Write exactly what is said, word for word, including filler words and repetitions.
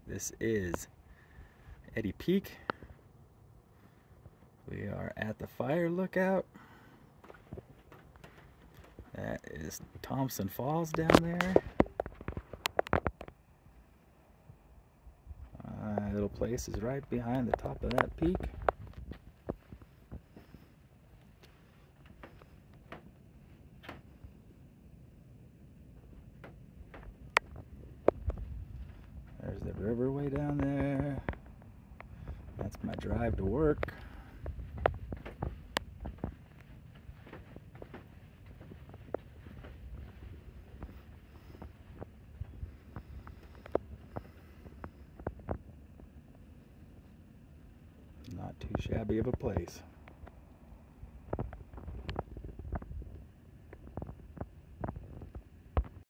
This is Eddy Peak. We are at the fire lookout. That is Thompson Falls down there. My little place is right behind the top of that peak. There's the river way down there. That's my drive to work. Not too shabby of a place.